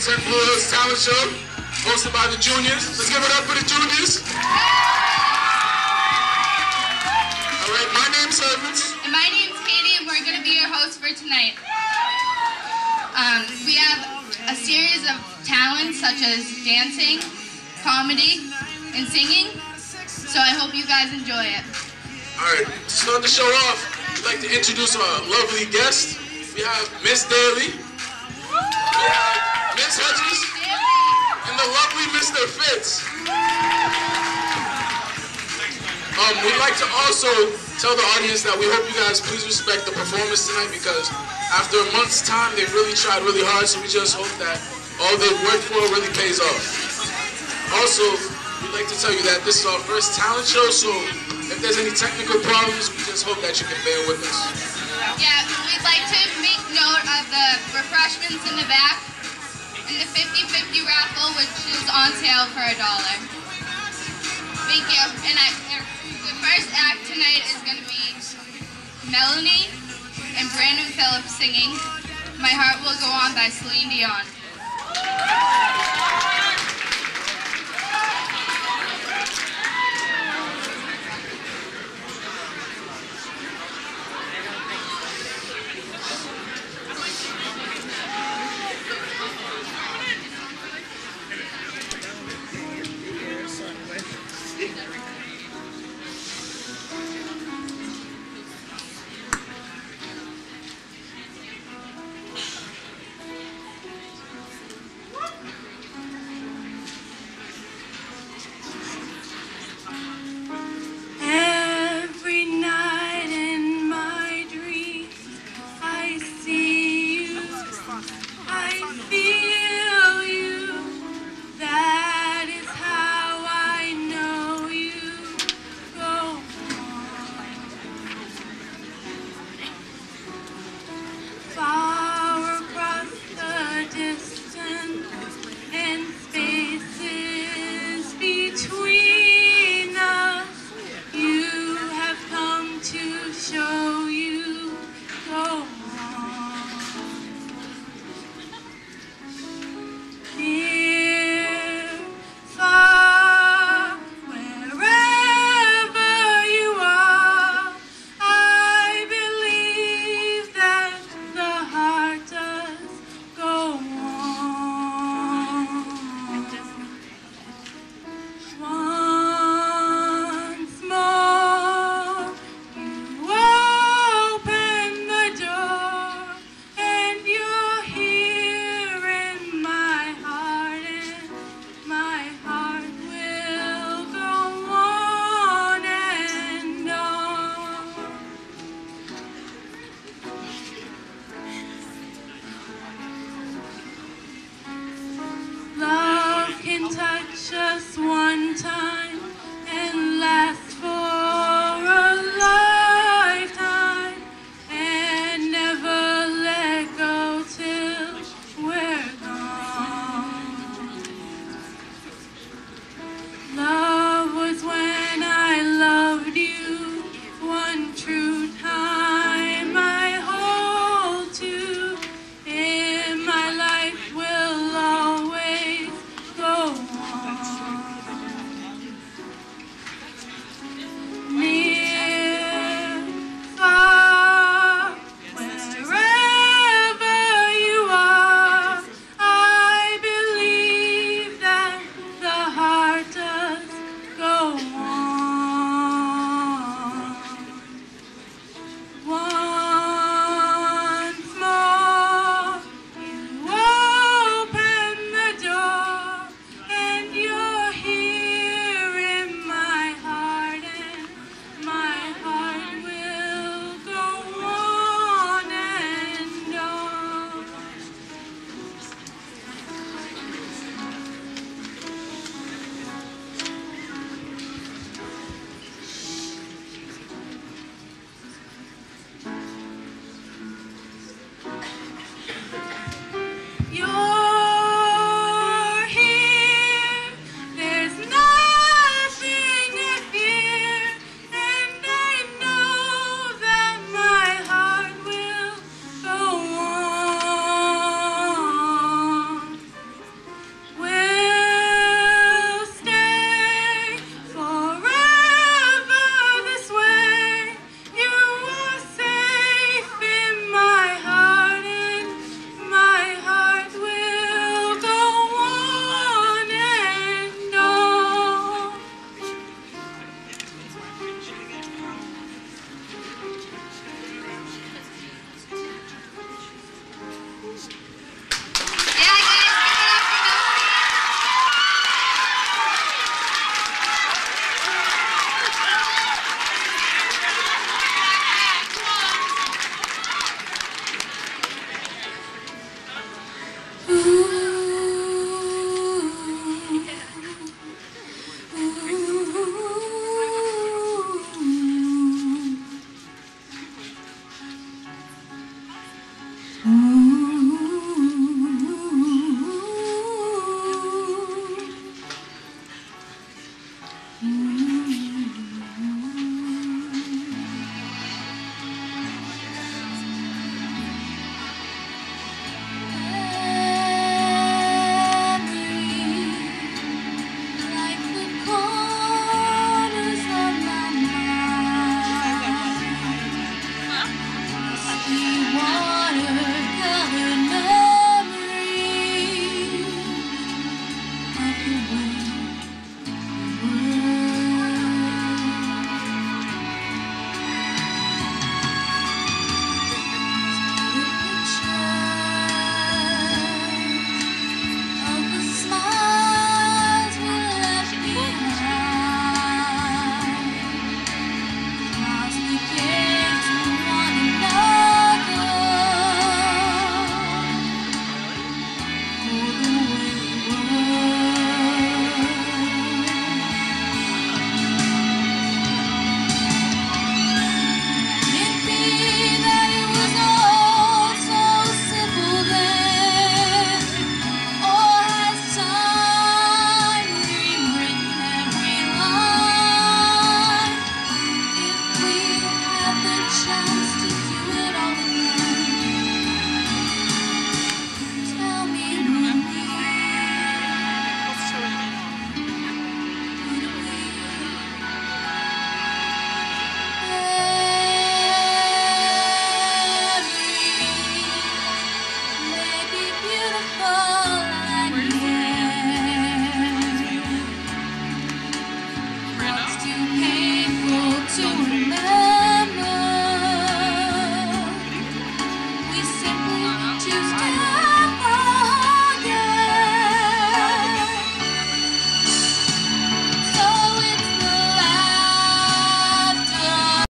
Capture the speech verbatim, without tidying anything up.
ten Blue Hills Talent Show, hosted by the Juniors. Let's give it up for the Juniors. All right, my name's Evans. And my name's Katie, and we're going to be your hosts for tonight. Um, we have a series of talents such as dancing, comedy, and singing. So I hope you guys enjoy it. All right, to start the show off, we'd like to introduce our lovely guest. We have Miss Daly, we have Miss Hedges, and the lovely Mister Fitz. Um, we'd like to also tell the audience that we hope you guys please respect the performance tonight, because after a month's time, they've really tried really hard, so we just hope that all they've worked for really pays off. Also, we'd like to tell you that this is our first talent show, so if there's any technical problems, we just hope that you can bear with us. Yeah, we'd like to make note of the refreshments in the back and the fifty fifty raffle, which is on sale for a dollar. Thank you. And I, the first act tonight is going to be Melanie and Brandon Phillips singing My Heart Will Go On by Celine Dion.